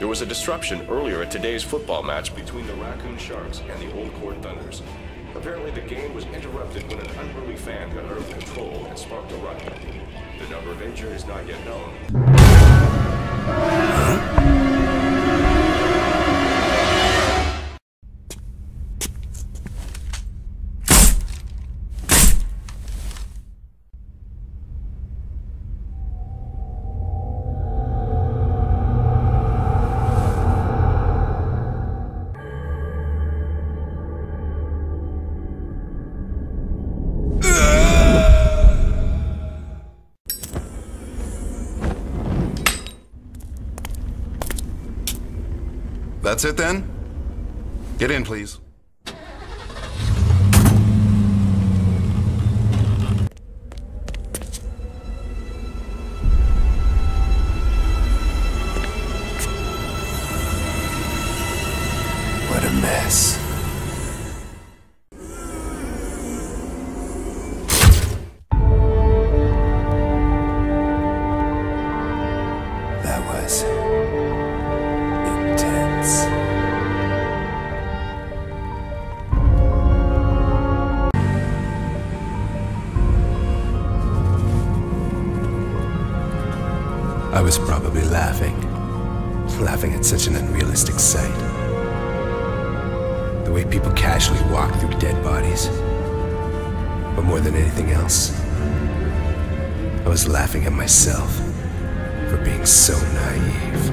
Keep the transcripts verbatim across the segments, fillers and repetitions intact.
There was a disruption earlier at today's football match between the Raccoon Sharks and the Old Court Thunders. Apparently, the game was interrupted when an unruly fan got out of control and sparked a riot. The number of injured is not yet known. Huh? That's it then? Get in, please. What a mess. That was intense. I was probably laughing. Laughing at such an unrealistic sight. The way people casually walk through dead bodies. But more than anything else, I was laughing at myself for being so naive.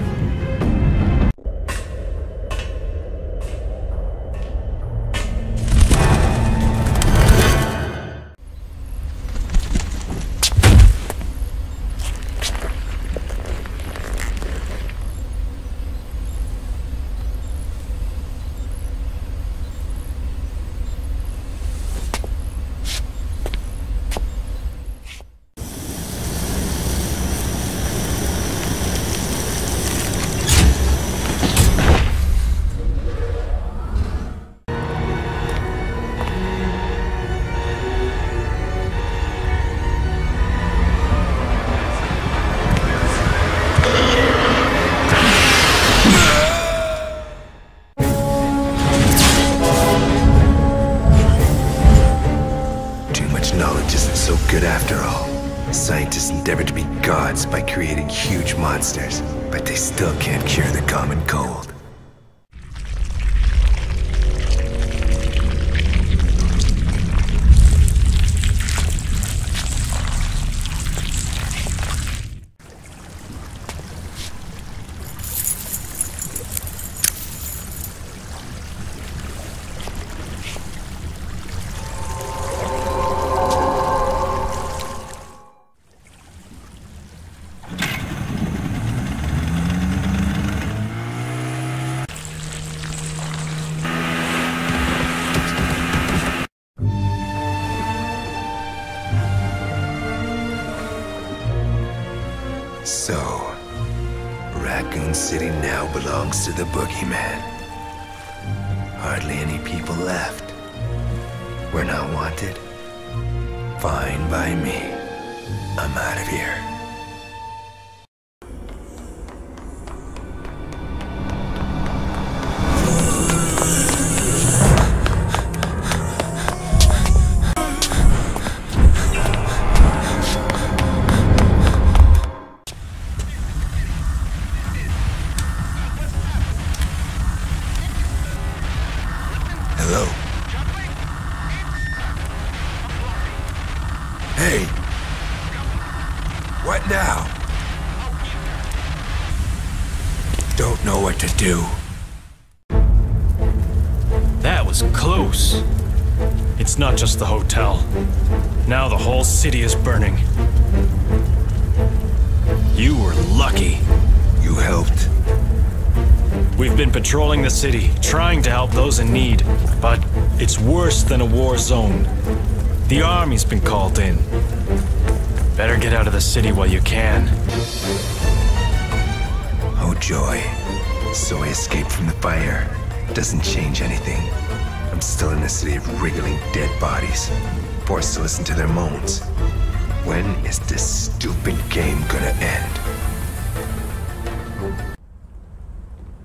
Knowledge isn't so good after all. Scientists endeavor to be gods by creating huge monsters, but they still can't cure the common cold. So, Raccoon City now belongs to the Boogeyman. Hardly any people left. We're not wanted. Fine by me. I'm out of here. Hello? Hey! What now? Don't know what to do. That was close. It's not just the hotel. Now the whole city is burning. You were lucky. You helped. We've been patrolling the city, trying to help those in need, but it's worse than a war zone. The army's been called in. Better get out of the city while you can. Oh joy. So I escaped from the fire. Doesn't change anything. I'm still in a city of wriggling dead bodies, forced to listen to their moans. When is this stupid game gonna end?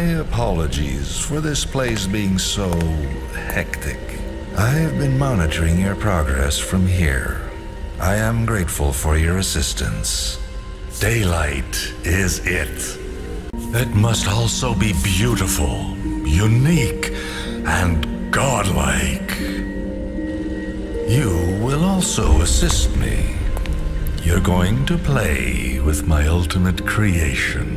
apologies for this place being so hectic. I have been monitoring your progress from here. I am grateful for your assistance. Daylight is it. It must also be beautiful, unique, and godlike. You will also assist me. You're going to play with my ultimate creation.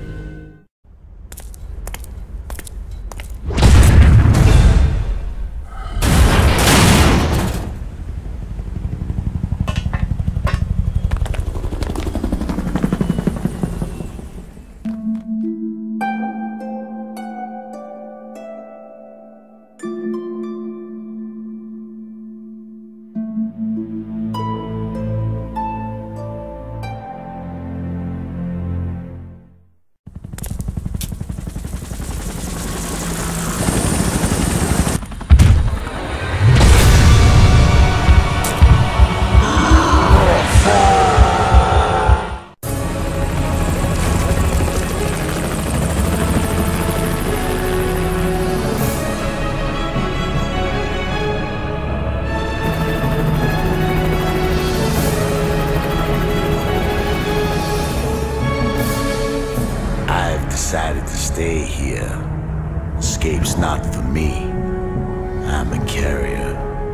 Decided to stay here. Escape's not for me. I'm a carrier.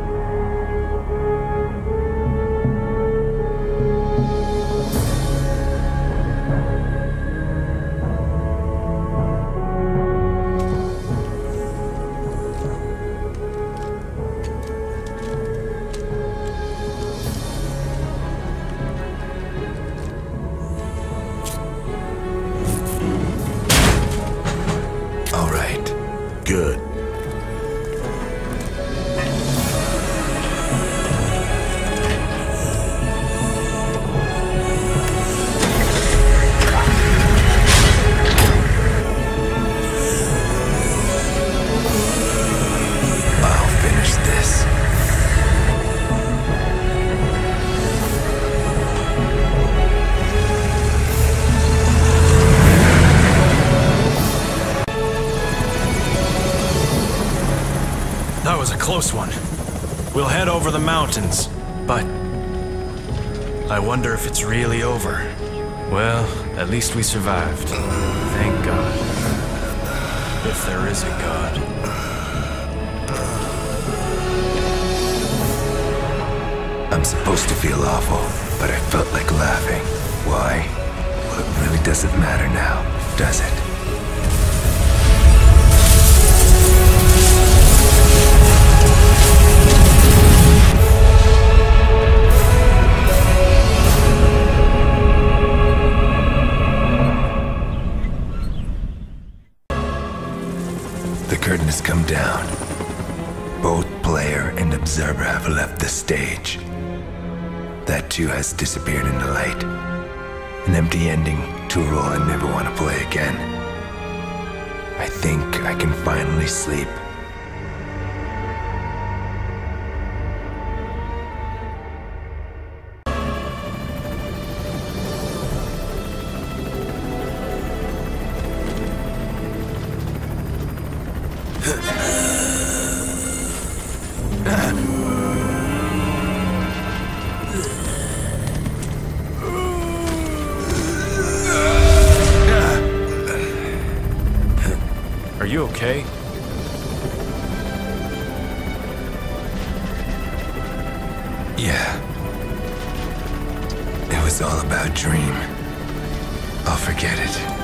Good. I'll finish this. That was a close one. We'll head over the mountains, but I wonder if it's really over. Well, at least we survived. Thank God. If there is a God. I'm supposed to feel awful, but I felt like laughing. Why? Well, it really doesn't matter now, does it? The curtain has come down. Both player and observer have left the stage. That too has disappeared in the light. An empty ending to a role I never want to play again. I think I can finally sleep. Are you okay? Yeah. It was all about Dream. I'll forget it.